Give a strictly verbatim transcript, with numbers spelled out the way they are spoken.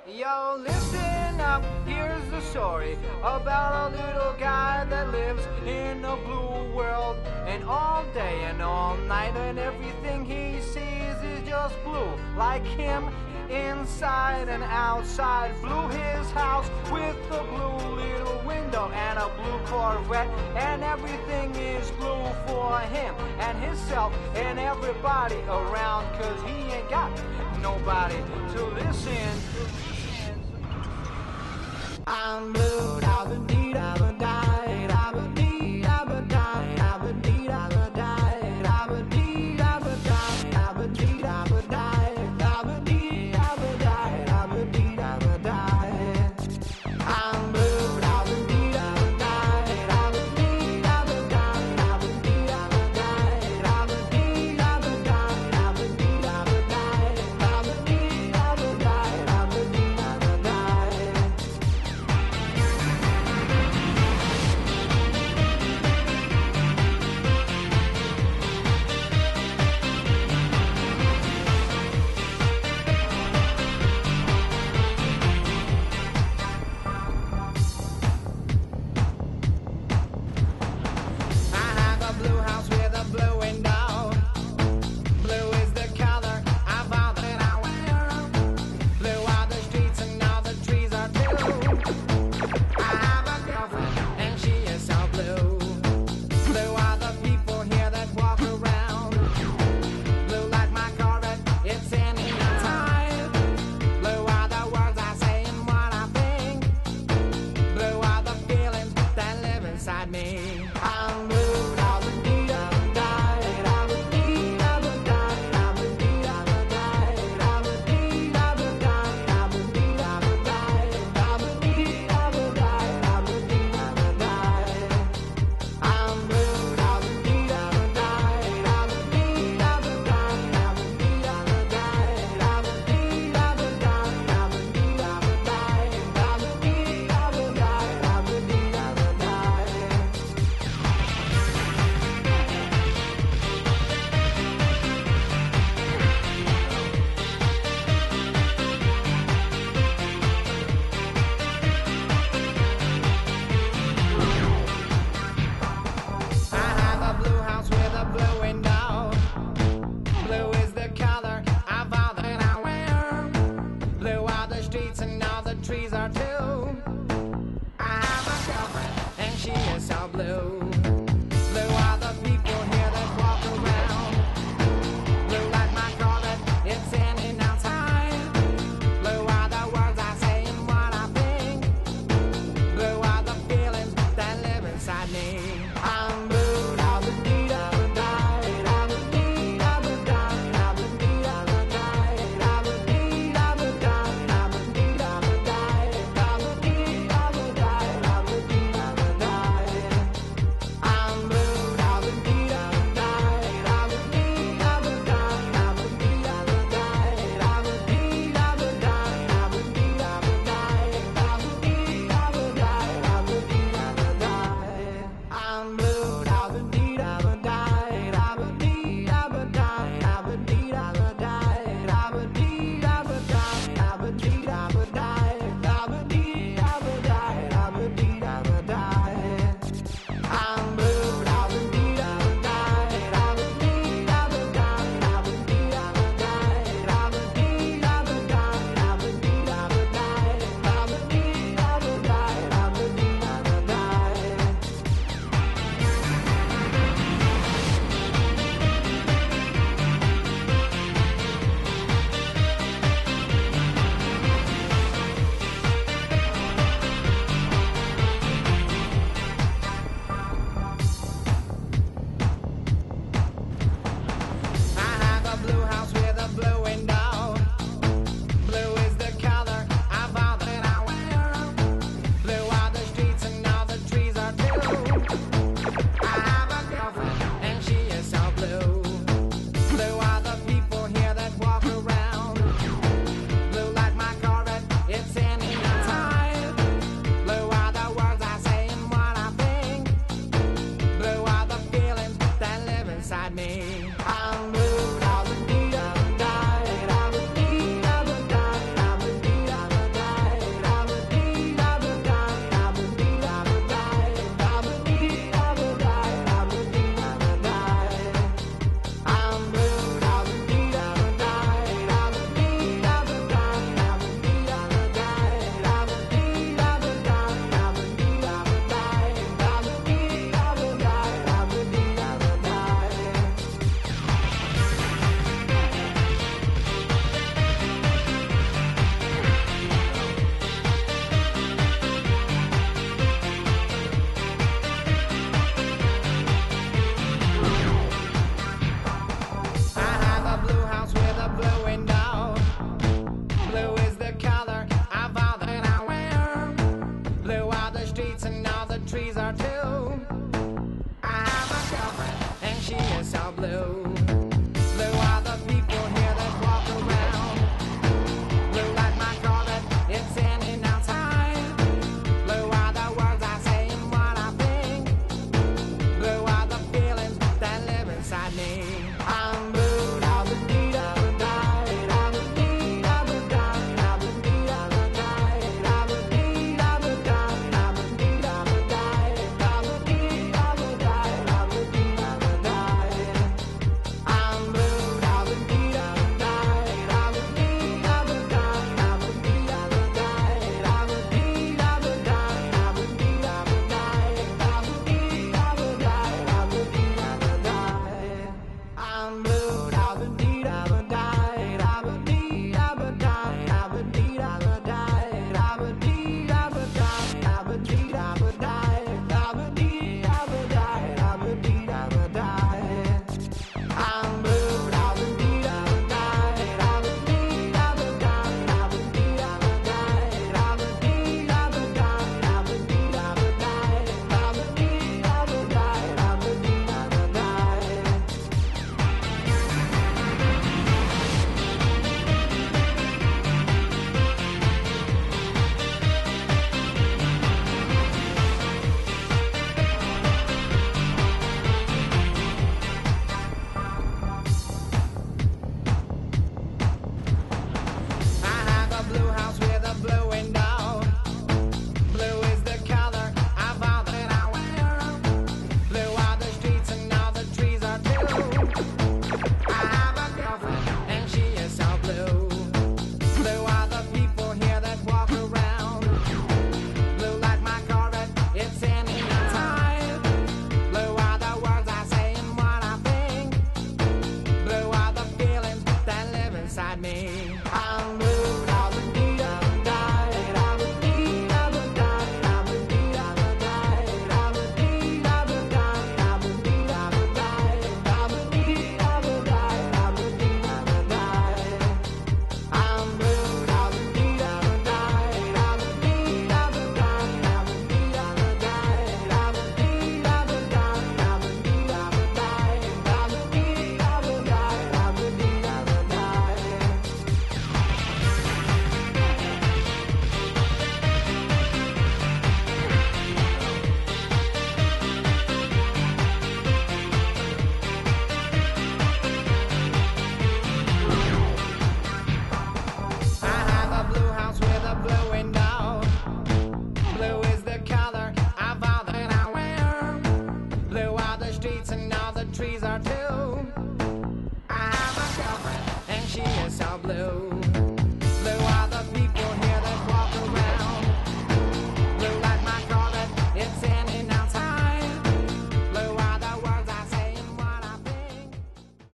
Yo, listen up, here's the story about a little guy that lives in a blue world. And all day and all night, and everything he sees is just blue. Like him, inside and outside. Blue his house with a blue little window and a blue Corvette. And everything is blue for him and himself and everybody around. Cause he ain't got nobody to listen. I'm blue, I've been deed, I've been died, I've been deed, I've been died, I've been deed, I've been died, I've been deed, I've been died, I've been deed, I've been died, I've been deed, I've been died, I've been deed, I've been died. I'm blue, I've been deed, I've been died, I've been deed, I've been died, I've been deed, I've been died, I've been deed, I've been died, I've been deed, I've been died, I've been deed, I've been died, I've been deed, I've been died. Blue house with a blue window. Blue is the color of all that I wear. Blue are the streets and all the trees are blue. I have a girlfriend and she is so blue. Blue are the people here that walk around. Blue like my Corvette, it's any time. Blue are the words I say and what I think. Blue are the feelings that live inside me. I'm blue. Trees are too. I have a girlfriend and she is so blue.